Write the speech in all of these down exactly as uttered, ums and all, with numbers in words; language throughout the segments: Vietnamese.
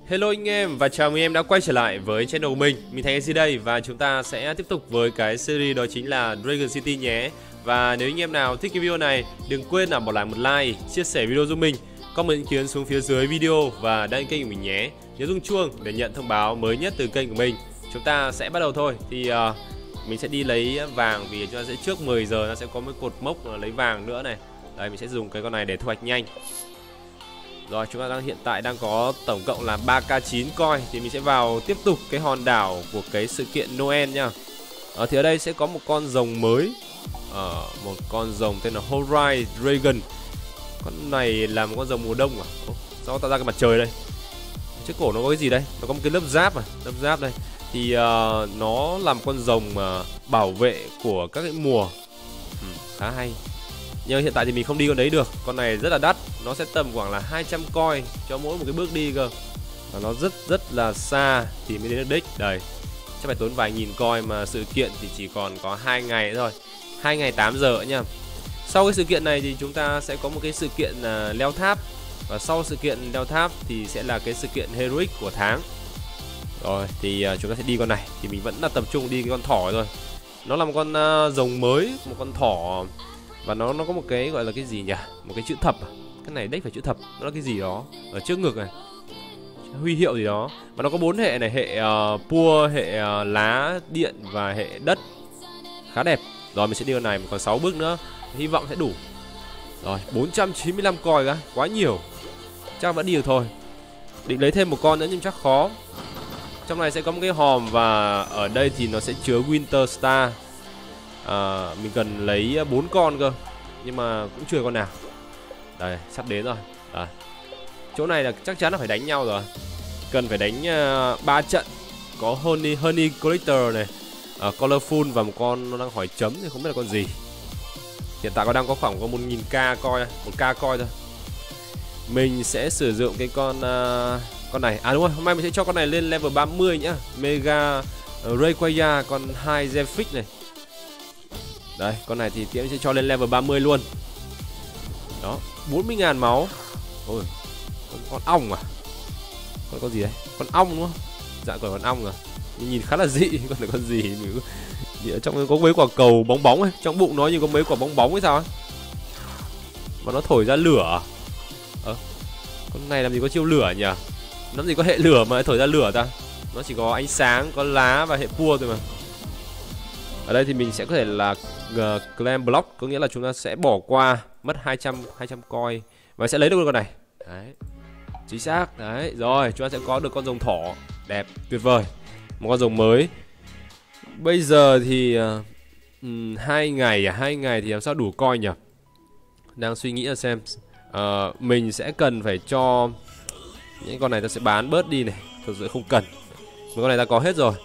Hello anh em và chào mừng em đã quay trở lại với channel của mình. Mình Thành Ac đây và chúng ta sẽ tiếp tục với cái series đó chính là Dragon City nhé. Và nếu anh em nào thích cái video này, đừng quên là bỏ lại một like, chia sẻ video giúp mình, comment ý kiến xuống phía dưới video và đăng kênh của mình nhé. Nhớ rung chuông để nhận thông báo mới nhất từ kênh của mình. Chúng ta sẽ bắt đầu thôi. Thì uh, mình sẽ đi lấy vàng vì chúng ta sẽ trước mười giờ nó sẽ có một cột mốc lấy vàng nữa này. Đây, mình sẽ dùng cái con này để thu hoạch nhanh. Rồi, chúng ta đang hiện tại đang có tổng cộng là ba k chín coin. Thì mình sẽ vào tiếp tục cái hòn đảo của cái sự kiện Noel nha. à, Thì ở đây sẽ có một con rồng mới, à, một con rồng tên là Horizon Dragon. Con này là một con rồng mùa đông à? Ồ, sao tạo ra cái mặt trời đây? Trước cổ nó có cái gì đây? Nó có một cái lớp giáp à? Lớp giáp đây. Thì uh, nó là một con rồng uh, bảo vệ của các cái mùa. ừ, Khá hay. Nhưng hiện tại thì mình không đi con đấy được. Con này rất là đắt. Nó sẽ tầm khoảng là hai trăm coin cho mỗi một cái bước đi cơ. Và nó rất rất là xa thì mới đến được đích. Đây, chắc phải tốn vài nghìn coin. Mà sự kiện thì chỉ còn có hai ngày nữa thôi, hai ngày tám giờ nha. Sau cái sự kiện này thì chúng ta sẽ có một cái sự kiện uh, leo tháp. Và sau sự kiện leo tháp thì sẽ là cái sự kiện Heroic của tháng. Rồi thì uh, chúng ta sẽ đi con này. Thì mình vẫn là tập trung đi cái con thỏ thôi. Nó là một con uh, rồng mới, một con thỏ. Và nó nó có một cái gọi là cái gì nhỉ? Một cái chữ thập à? Cái này đếch phải chữ thập. Nó là cái gì đó ở trước ngực này, huy hiệu gì đó. Và nó có bốn hệ này, hệ uh, pua, hệ uh, lá, điện và hệ đất. Khá đẹp. Rồi mình sẽ đi con này, còn sáu bước nữa. Hy vọng sẽ đủ. Rồi, bốn trăm chín mươi lăm coin á, quá nhiều. Chắc vẫn đi được thôi. Định lấy thêm một con nữa nhưng chắc khó. Trong này sẽ có một cái hòm và ở đây thì nó sẽ chứa Winter Star. À, mình cần lấy bốn con cơ nhưng mà cũng chưa con nào. Đây, sắp đến rồi. Đây. Chỗ này là chắc chắn là phải đánh nhau rồi. Cần phải đánh uh, ba trận. Có Honey, Honey Collector này, uh, Colorful và một con nó đang hỏi chấm thì không biết là con gì. Hiện tại có đang có khoảng có một nghìn k coin, một k coin thôi. Mình sẽ sử dụng cái con uh, con này. À đúng rồi, hôm nay mình sẽ cho con này lên level ba mươi nhá. Mega uh, Rayquaza, con hai Zephyr này. Đây, con này thì Tiễn sẽ cho lên level ba mươi luôn. Đó, bốn mươi ngàn máu. Ôi, con, con ong à? Con con gì đấy? Con ong đúng không? Dạ, còn con ong à? Nhìn khá là dị. Con này con gì? Ở trong có mấy quả cầu bóng bóng ấy. Trong bụng nó như có mấy quả bóng bóng hay sao ấy. Mà nó thổi ra lửa. Ờ, con này làm gì có chiêu lửa nhỉ? Nó làm gì có hệ lửa mà thổi ra lửa ta? Nó chỉ có ánh sáng, có lá và hệ pua thôi mà. Ở đây thì mình sẽ có thể là uh, claim block, có nghĩa là chúng ta sẽ bỏ qua mất hai trăm coin và sẽ lấy được con này. Đấy. Chính xác. Đấy, rồi chúng ta sẽ có được con rồng thỏ đẹp, tuyệt vời. Một con rồng mới. Bây giờ thì uh, um, hai ngày à, hai ngày thì làm sao đủ coin nhỉ? Đang suy nghĩ là xem. Uh, mình sẽ cần phải cho những con này ta sẽ bán bớt đi này, thực sự không cần. Mấy con này ta có hết rồi.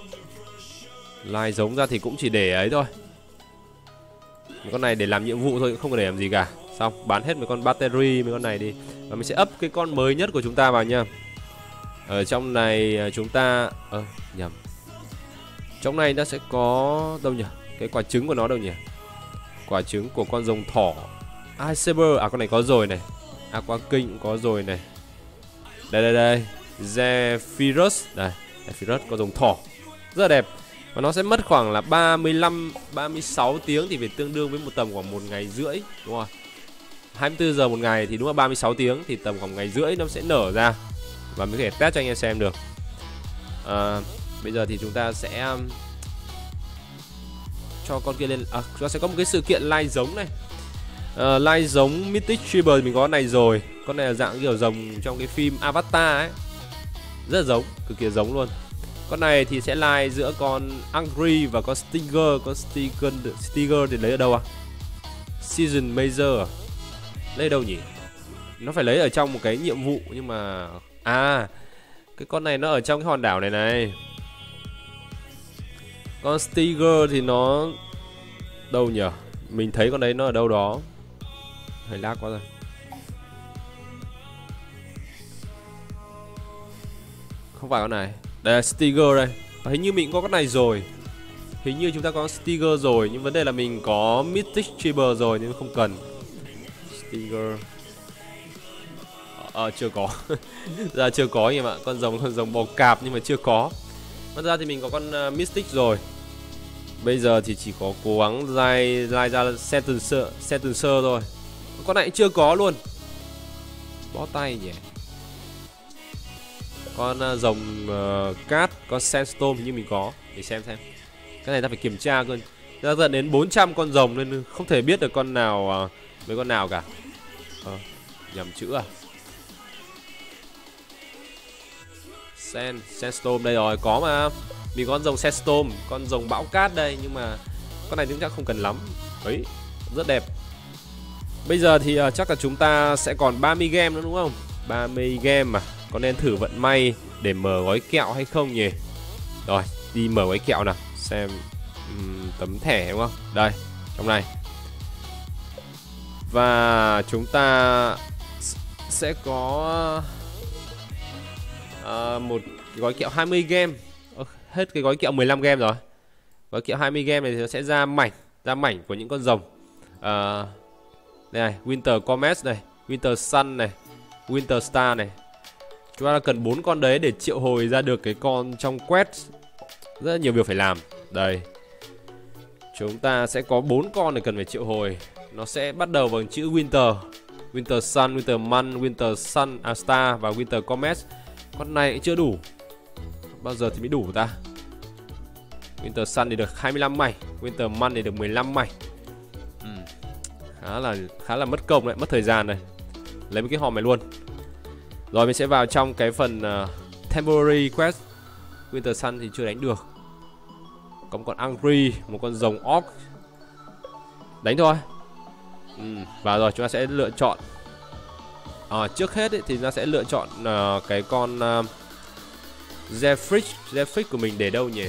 Lai giống ra thì cũng chỉ để ấy thôi. Mấy con này để làm nhiệm vụ thôi, không có để làm gì cả. Xong, bán hết mấy con battery, mấy con này đi. Và mình sẽ up cái con mới nhất của chúng ta vào nha. Ở trong này chúng ta... Ơ, ờ, nhầm. Trong này nó sẽ có... Đâu nhỉ? Cái quả trứng của nó đâu nhỉ? Quả trứng của con rồng thỏ. Ice Saber, à con này có rồi này. Aqua King cũng có rồi này. Đây đây đây, Zephyrus. Đây, Zephyrus, con rồng thỏ. Rất là đẹp. Và nó sẽ mất khoảng là ba mươi lăm, ba mươi sáu tiếng thì phải tương đương với một tầm khoảng một ngày rưỡi. Đúng không? hai mươi tư giờ một ngày thì đúng là ba mươi sáu tiếng. Thì tầm khoảng một ngày rưỡi nó sẽ nở ra. Và mới có thể test cho anh em xem được. à, Bây giờ thì chúng ta sẽ um, cho con kia lên. À, chúng ta sẽ có một cái sự kiện lai giống này. à, Lai giống Mythic Tribal mình có này rồi. Con này là dạng kiểu rồng trong cái phim Avatar ấy. Rất là giống, cực kỳ giống luôn. Con này thì sẽ lai giữa con Angry và con Stinger. Con Stinger, Stinger thì lấy ở đâu à? Season Major à? Lấy ở đâu nhỉ? Nó phải lấy ở trong một cái nhiệm vụ. Nhưng mà... À, cái con này nó ở trong cái hòn đảo này này. Con Stinger thì nó... Đâu nhỉ? Mình thấy con đấy nó ở đâu đó. Hơi lag quá rồi. Không phải con này. Đây là Stinger đây. Và hình như mình cũng có con này rồi. Hình như chúng ta có Stinger rồi. Nhưng vấn đề là mình có Mythic Tribal rồi nên không cần Stinger. Ờ chưa có. Ra chưa có anh em ạ. Con rồng con rồng bò cạp nhưng mà chưa có. Mất ra thì mình có con uh, Mystic rồi. Bây giờ thì chỉ có cố gắng lai lai ra Sentencer Sentencer thôi. Con này chưa có luôn. Bó tay nhỉ. Con uh, rồng uh, cát, con Sandstorm như mình có. Để xem xem. Cái này ta phải kiểm tra cơ. Ta dẫn đến bốn trăm con rồng nên không thể biết được con nào uh, với con nào cả. Ờ, nhầm chữ à. Sand, Sandstorm đây rồi, có mà. Mình có con rồng Sandstorm, con rồng bão cát đây. Nhưng mà con này cũng chắc không cần lắm. Ấy, rất đẹp. Bây giờ thì uh, chắc là chúng ta sẽ còn ba mươi game nữa đúng không? ba mươi game mà. Có nên thử vận may để mở gói kẹo hay không nhỉ? Rồi, đi mở gói kẹo nào. Xem um, tấm thẻ đúng không? Đây, trong này. Và chúng ta sẽ có uh, một gói kẹo hai mươi game. Ờ, hết cái gói kẹo mười lăm game rồi. Gói kẹo hai mươi game này thì nó sẽ ra mảnh, ra mảnh của những con rồng. Uh, đây này, Winter Comet này, Winter Sun này, Winter Star này. Chúng ta cần bốn con đấy để triệu hồi ra được cái con trong quest. Rất là nhiều việc phải làm. Đây. Chúng ta sẽ có bốn con để cần phải triệu hồi. Nó sẽ bắt đầu bằng chữ Winter, Winter Sun, Winter Moon, Winter Sun, à, Star và Winter Comet. Con này chưa đủ. Bao giờ thì mới đủ ta? Winter Sun thì được hai mươi lăm mảnh, Winter Moon thì được mười lăm mảnh. ừ. Khá là khá là mất công đấy, mất thời gian này. Lấy một cái hòm này luôn. Rồi mình sẽ vào trong cái phần uh, Temporary Quest. Winter Sun thì chưa đánh được. Có một con Angry, một con rồng Orc. Đánh thôi. ừ. Và rồi chúng ta sẽ lựa chọn à, trước hết ấy, thì chúng ta sẽ lựa chọn uh, cái con uh, Zephyr. Zephyr của mình để đâu nhỉ?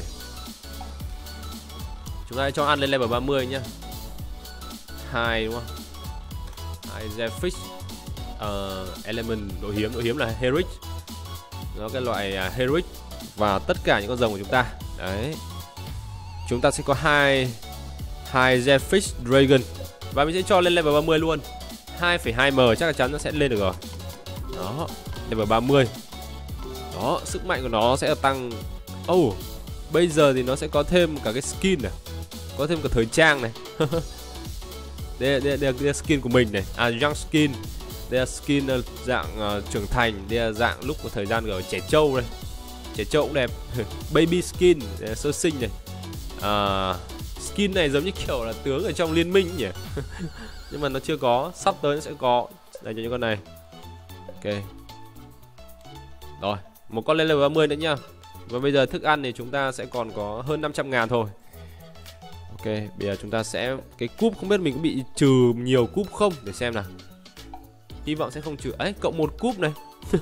Chúng ta cho ăn lên level ba mươi nhá. Hai đúng không? Hai Zephyr. uh, Element độ hiếm, độ hiếm là Heroic. Nó cái loại uh, Heroic. Và tất cả những con rồng của chúng ta. Đấy. Chúng ta sẽ có hai hai Zephyr Dragon. Và mình sẽ cho lên level ba mươi luôn. Hai phẩy hai M chắc là chắn nó sẽ lên được rồi. Đó, level ba mươi. Đó, sức mạnh của nó sẽ tăng. Oh, bây giờ thì nó sẽ có thêm cả cái skin này. Có thêm cả thời trang này. đây, đây, đây, đây là skin của mình này. À, young skin. Đây là skin dạng uh, trưởng thành. Đây là dạng lúc của thời gian của trẻ trâu đây. Trẻ trâu cũng đẹp. Baby skin, sơ sinh này. À, skin này giống như kiểu là tướng ở trong liên minh nhỉ. Nhưng mà nó chưa có, sắp tới nó sẽ có. Đây cho những con này. Ok. Rồi, một con lên level ba mươi nữa nhá. Và bây giờ thức ăn thì chúng ta sẽ còn có hơn năm trăm ngàn thôi. Ok, bây giờ chúng ta sẽ... Cái cúp không biết mình có bị trừ nhiều cúp không? Để xem nào. Hy vọng sẽ không trừ. Ấy, cộng một cúp này.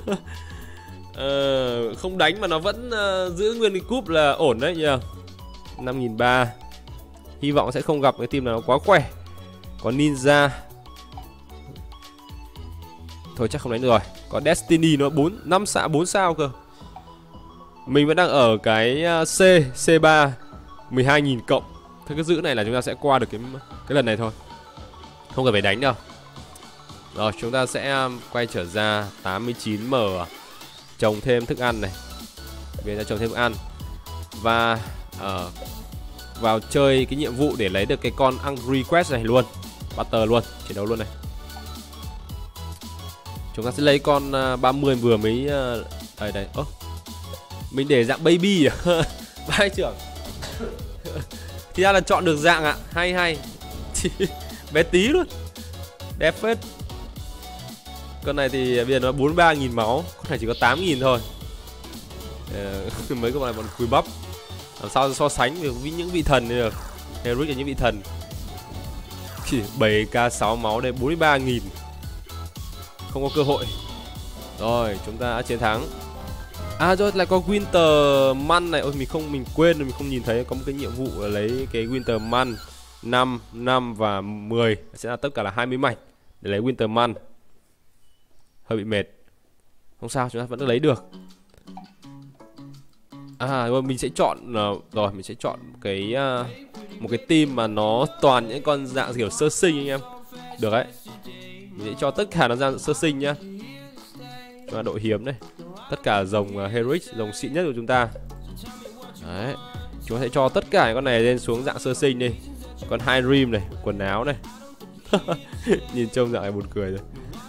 ờ, Không đánh mà nó vẫn uh, giữ nguyên cái cúp là ổn đấy nhỉ. Năm nghìn ba trăm. Hy vọng sẽ không gặp cái team nào quá khỏe. Có Ninja. Thôi chắc không đánh được rồi. Có Destiny nó bốn, năm xạ bốn sao cơ. Mình vẫn đang ở cái C, C ba mười hai nghìn cộng. Thế cái giữ này là chúng ta sẽ qua được cái cái lần này thôi. Không cần phải đánh đâu. Rồi chúng ta sẽ quay trở ra tám mươi chín M. Trồng thêm thức ăn này. Bây giờ trồng thêm thức ăn. Và uh, vào chơi cái nhiệm vụ để lấy được cái con Angry Quest này luôn. Battle luôn, chiến đấu luôn này. Chúng ta sẽ lấy con uh, ba mươi vừa mới uh, đây đây. Ơ. Mình để dạng baby à? Vai trưởng. Thì ra là chọn được dạng ạ. À. Hay hay. Bé tí luôn. Đẹp phết. Con này thì bây giờ nó bốn mươi ba nghìn máu. Con này chỉ có tám nghìn thôi. uh, Mấy con này còn cùi bắp. Làm sao so sánh được với những vị thần này được. Heroic là những vị thần. bảy k sáu máu đây, bốn mươi ba nghìn. Không có cơ hội. Rồi chúng ta đã chiến thắng. À rồi lại có Winter Moon này. Ôi mình không, mình quên rồi, mình không nhìn thấy. Có một cái nhiệm vụ là lấy cái Winter Moon năm, năm và mười. Sẽ là tất cả là hai mươi mảnh để lấy Winter Moon. Hơi bị mệt. Không sao, chúng ta vẫn lấy được. À rồi mình sẽ chọn uh, rồi mình sẽ chọn cái uh, một cái team mà nó toàn những con dạng kiểu sơ sinh anh em. Được đấy. Mình sẽ cho tất cả nó ra sơ sinh nhá. Chúng ta độ hiếm đây. Tất cả dòng uh, Heroic, dòng xịn nhất của chúng ta. Đấy. Chúng ta sẽ cho tất cả những con này lên xuống dạng sơ sinh đi. Con hai rim này, quần áo này. Nhìn trông dạng này buồn cười rồi.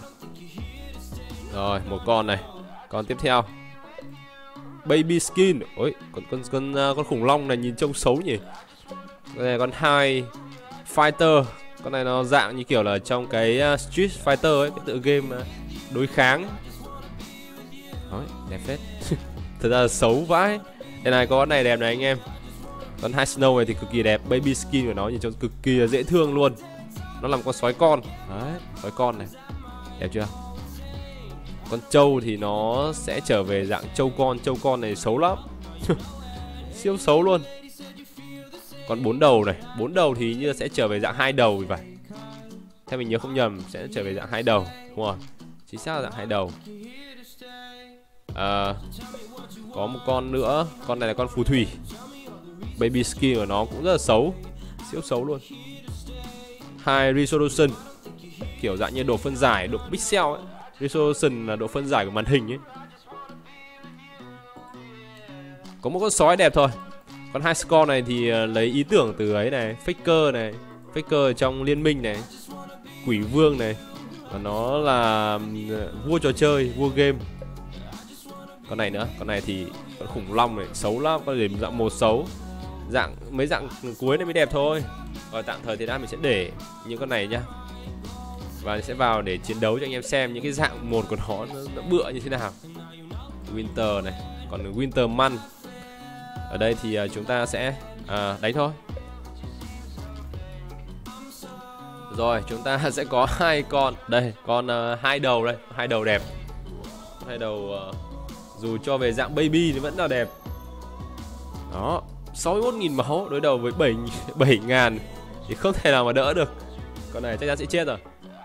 Rồi, một con này. Con tiếp theo. Baby skin. Ôi, con con con uh, con khủng long này nhìn trông xấu nhỉ. Con này con hai fighter. Con này nó dạng như kiểu là trong cái uh, Street Fighter ấy, cái tựa game uh, đối kháng. Đấy, đẹp phết. Thật ra là xấu vãi. Đây này, có con này đẹp này anh em. Con hai Snow này thì cực kỳ đẹp. Baby skin của nó nhìn trông cực kỳ là dễ thương luôn. Nó làm con sói con. Đấy, sói con này. Đẹp chưa? Con trâu thì nó sẽ trở về dạng trâu con. Trâu con này xấu lắm. Siêu xấu luôn. Còn bốn đầu này, bốn đầu thì như sẽ trở về dạng hai đầu thì phải. Theo mình nhớ không nhầm sẽ trở về dạng hai đầu, đúng không? Chính xác là dạng hai đầu. À, có một con nữa, con này là con phù thủy. Baby skin của nó cũng rất là xấu, siêu xấu luôn. High resolution, kiểu dạng như độ phân giải, độ pixel ấy. Resolution là độ phân giải của màn hình ấy. Có một con sói đẹp thôi. Con hai score này thì lấy ý tưởng từ ấy này, Faker này, Faker trong liên minh này, quỷ vương này. Và nó là vua trò chơi, vua game. Con này nữa, con này thì con khủng long này xấu lắm, con này dạng một xấu. Dạng mấy dạng cuối này mới đẹp thôi. Rồi tạm thời thì đã mình sẽ để những con này nhá. Và sẽ vào để chiến đấu cho anh em xem những cái dạng một của nó, nó, nó bựa như thế nào. Winter này, còn Winter Man. Ở đây thì uh, chúng ta sẽ uh, đánh thôi. Rồi chúng ta sẽ có hai con. Đây, con uh, hai đầu đây, hai đầu đẹp. Hai đầu uh, dù cho về dạng baby thì vẫn là đẹp. Đó, sáu mươi mốt nghìn máu đối đầu với bảy ngàn thì không thể nào mà đỡ được. Con này chắc chắn sẽ chết rồi.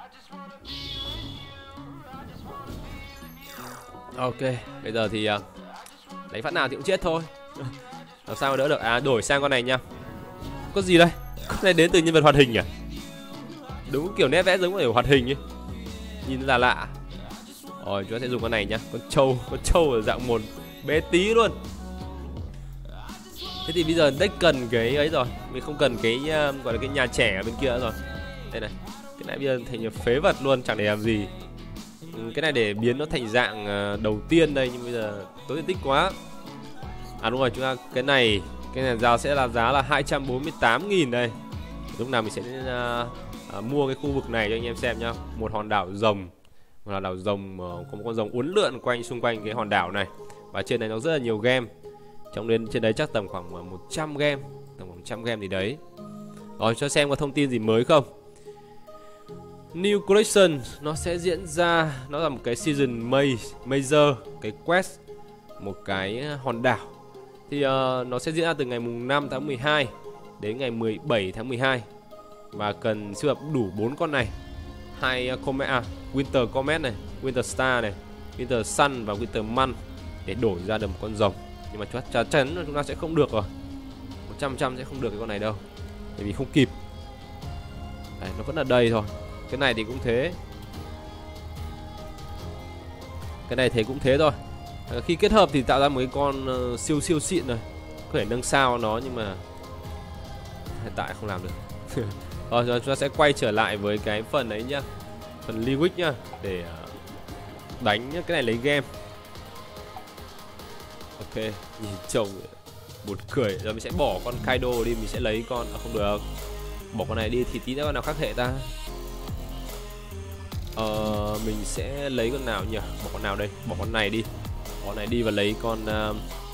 Ok, bây giờ thì uh, đánh phát nào thì cũng chết thôi. Làm sao mà đỡ được. À, đổi sang con này nha. Có gì đây? Con này đến từ nhân vật hoạt hình à? Đúng kiểu nét vẽ giống kiểu hoạt hình ấy. Nhìn là lạ. Rồi chúng ta sẽ dùng con này nhá. Con trâu, con trâu ở dạng một bé tí luôn. Thế thì bây giờ deck cần cái ấy rồi. Mình không cần cái uh, gọi là cái nhà trẻ ở bên kia nữa rồi. Đây này. Cái này bây giờ thành phế vật luôn, chẳng để làm gì. Cái này để biến nó thành dạng uh, đầu tiên đây. Nhưng bây giờ tốn diện tích quá. À đúng rồi, chúng ta cái này cái này giá sẽ là giá là hai trăm bốn mươi tám nghìn đây. Lúc nào mình sẽ uh, uh, mua cái khu vực này cho anh em xem nhá. Một hòn đảo rồng, một hòn đảo rồng uh, có một con rồng uốn lượn quanh xung quanh cái hòn đảo này. Và trên này nó rất là nhiều game. Trong đến trên đấy chắc tầm khoảng một trăm game, tầm khoảng một trăm game gì đấy. Rồi cho xem có thông tin gì mới không. New Collection nó sẽ diễn ra, nó là một cái season major, cái quest, một cái hòn đảo. Thì uh, nó sẽ diễn ra từ ngày mùng năm tháng mười hai đến ngày mười bảy tháng mười hai. Và cần sưu tập đủ bốn con này. Hai uh, comet, à, Winter Comet này, Winter Star này, Winter Sun và Winter Man để đổi ra được một con rồng. Nhưng mà chắc chắn là chúng ta sẽ không được rồi. một trăm phần trăm sẽ không được cái con này đâu. Bởi vì không kịp. Đấy, nó vẫn là đây thôi. Cái này thì cũng thế. Cái này thế cũng thế thôi. À, khi kết hợp thì tạo ra một cái con uh, siêu siêu xịn rồi. Có thể nâng sao nó nhưng mà hiện tại không làm được. Rồi chúng ta sẽ quay trở lại với cái phần ấy nhá. Phần Liwick nhá. Để uh, đánh nhá. Cái này lấy game. Ok, nhìn trông buồn cười. Rồi mình sẽ bỏ con Kaido đi. Mình sẽ lấy con, à, không được. Bỏ con này đi thì tí nữa con nào khác hệ ta. Ờ, mình sẽ lấy con nào nhỉ? Bỏ con nào đây? Bỏ con này đi. Bỏ con này đi và lấy con uh,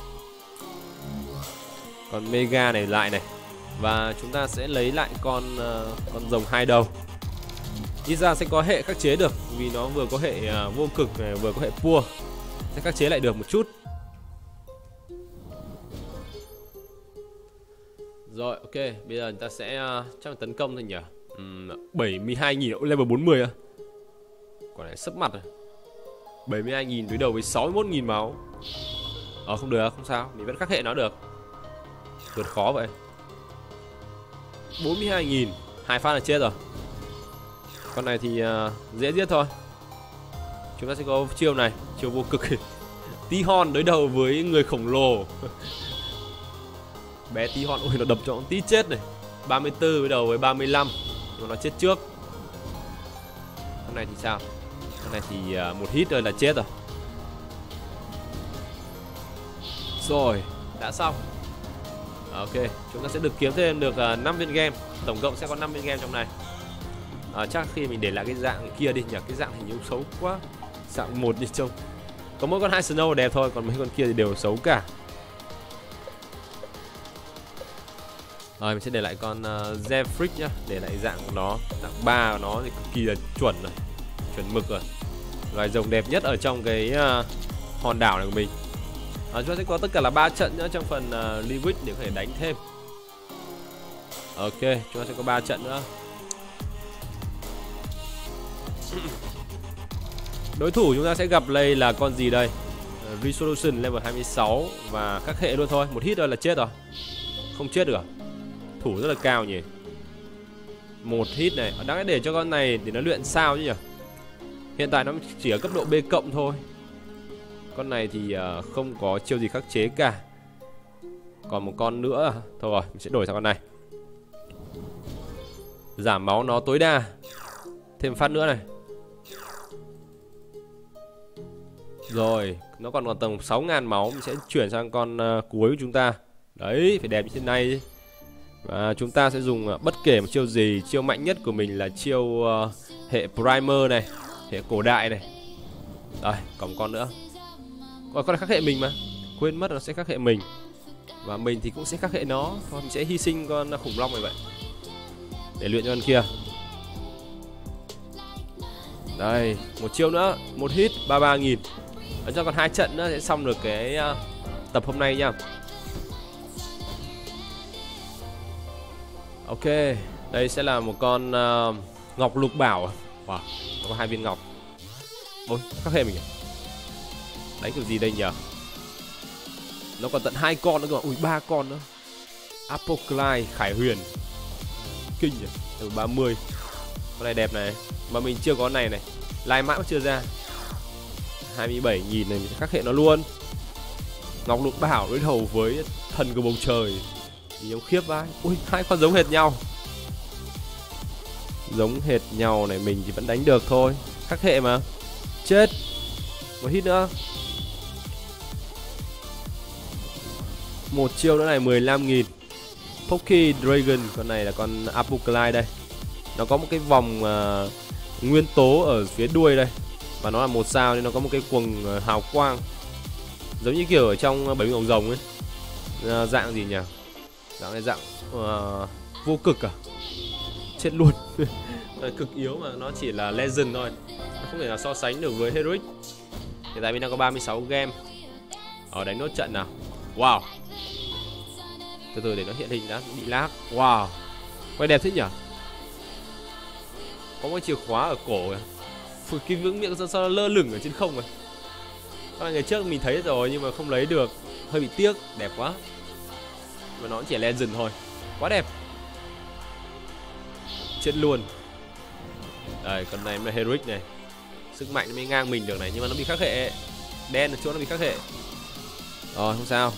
con Mega này lại này. Và chúng ta sẽ lấy lại con uh, con rồng hai đầu. Ít ra sẽ có hệ khắc chế được, vì nó vừa có hệ uh, vô cực này, vừa có hệ pua. Sẽ khắc chế lại được một chút. Rồi, ok, bây giờ chúng ta sẽ uh, chắc là tấn công thôi nhỉ. uhm, bảy mươi hai nghìn, level bốn mươi à? Quả này sấp mặt rồi. bảy mươi hai nghìn đối đầu với sáu mươi mốt nghìn máu. Ờ không được, không sao, mình vẫn khắc hệ nó được. Vượt khó vậy. bốn mươi hai nghìn, hai phát là chết rồi. Con này thì uh, dễ giết thôi. Chúng ta sẽ có chiêu này, chiêu siêu vô cực. Tí hon đối đầu với người khổng lồ. Bé tí hon, ôi nó đập cho con tí chết này. ba mươi tư đối đầu với ba mươi lăm, nhưng nó chết trước. Con này thì sao? Con này thì uh, một hit rồi là chết rồi. Rồi, đã xong. Ok, chúng ta sẽ được kiếm thêm được uh, năm viên game. Tổng cộng sẽ có năm viên game trong này. À, chắc khi mình để lại cái dạng kia đi nhỉ, cái dạng hình như xấu quá. Dạng một đi trông. Có mỗi con hai Snow đẹp thôi, còn mấy con kia thì đều xấu cả. Rồi mình sẽ để lại con uh, Zephyr nhá, để lại dạng của nó, dạng ba của nó thì cực kỳ là chuẩn rồi, chuẩn mực rồi. Loài rồng đẹp nhất ở trong cái uh, hòn đảo này của mình. À, chúng ta sẽ có tất cả là ba trận nữa trong phần uh, Liquid để có thể đánh thêm. Ok, chúng ta sẽ có ba trận nữa. Đối thủ chúng ta sẽ gặp đây là con gì đây? uh, Resolution level hai mươi sáu và các hệ luôn thôi, một hit rồi là chết rồi. Không chết được. Thủ rất là cao nhỉ. Một hit này, đáng lẽ để cho con này để nó luyện sao chứ nhỉ. Hiện tại nó chỉ ở cấp độ B cộng thôi. Con này thì uh, không có chiêu gì khắc chế cả. Còn một con nữa. Thôi rồi, mình sẽ đổi sang con này. Giảm máu nó tối đa. Thêm phát nữa này. Rồi, nó còn còn tầm sáu nghìn máu. Mình sẽ chuyển sang con uh, cuối của chúng ta. Đấy, phải đẹp như thế này. Và chúng ta sẽ dùng uh, bất kể một chiêu gì. Chiêu mạnh nhất của mình là chiêu uh, hệ Primer này, hệ cổ đại này. Rồi, còn một con nữa. Còn con này khắc hệ mình mà. Quên mất nó sẽ khắc hệ mình. Và mình thì cũng sẽ khắc hệ nó. Thôi mình sẽ hy sinh con khủng long này vậy, để luyện cho con kia. Đây, một chiêu nữa, một hit ba mươi ba nghìn. Ở cho còn hai trận nữa sẽ xong được cái uh, tập hôm nay nha. Ok, đây sẽ là một con uh, ngọc lục bảo. Wow, nó có hai viên ngọc. Ôi, khắc hệ mình à? Đánh kiểu gì đây nhỉ? Nó còn tận hai con nữa cơ. Ui, ba con nữa. Apocalypse, Khải Huyền. Kinh nhỉ, từ ba mươi. Con này đẹp này. Mà mình chưa có này này. Lai mã chưa ra. hai mươi bảy nghìn này, mình sẽ khắc hệ nó luôn. Ngọc lục bảo đối đầu với thần của bầu trời. Thì giống khiếp vai. Ui, hai con giống hệt nhau. Giống hệt nhau này, mình thì vẫn đánh được thôi. Khắc hệ mà. Chết. Một hit nữa. Một chiêu nữa này, mười lăm nghìn. Pocky Dragon, con này là con Apocalypse đây. Nó có một cái vòng uh, nguyên tố ở phía đuôi đây. Và nó là một sao nên nó có một cái quầng uh, hào quang. Giống như kiểu ở trong bảy mươi ống rồng ấy. Uh, dạng gì nhỉ? Dạng này dạng uh, vô cực à? Chết luôn. Cực yếu mà nó chỉ là Legend thôi. Nó không thể nào so sánh được với Heroic. Hiện tại mình đang có ba mươi sáu game. Ở đánh nốt trận nào. Wow. Từ từ để nó hiện hình đã, bị lag. Wow. Quay đẹp thế nhỉ? Có một chìa khóa ở cổ kìa. Phụi, cái vững miệng sao, sao nó lơ lửng ở trên không rồi. Các ngày trước mình thấy rồi nhưng mà không lấy được. Hơi bị tiếc, đẹp quá. Mà nó chỉ Legend thôi. Quá đẹp. Chết luôn. Đây, con này là Heroic này. Sức mạnh nó mới ngang mình được này, nhưng mà nó bị khắc hệ. Đen ở chỗ nó bị khắc hệ. Rồi, không sao.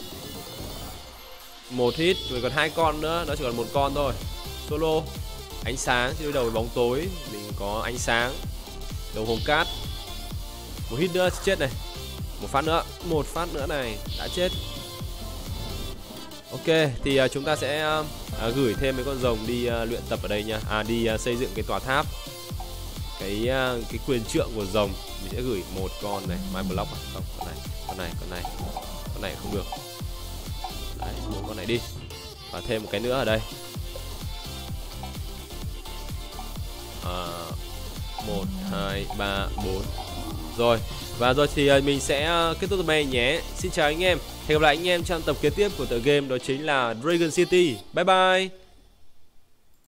Một hit, rồi còn hai con nữa, nó chỉ còn một con thôi. Solo. Ánh sáng, chứ đối đầu với bóng tối. Mình có ánh sáng. Đầu hồng cát. Một hit nữa, chết này. Một phát nữa, một phát nữa này. Đã chết. Ok, thì uh, chúng ta sẽ uh, gửi thêm mấy con rồng đi uh, luyện tập ở đây nha. À, đi uh, xây dựng cái tòa tháp. Cái uh, cái quyền trượng của rồng. Mình sẽ gửi một con này. My block à? Không, con này, con này, con này. Con này không được. Đấy, bốn con này đi. Và thêm một cái nữa ở đây. À, một, hai, ba, bốn. Rồi, và rồi thì mình sẽ kết thúc tập này nhé. Xin chào anh em. Hẹn gặp lại anh em trong tập kế tiếp của tựa game, đó chính là Dragon City. Bye bye.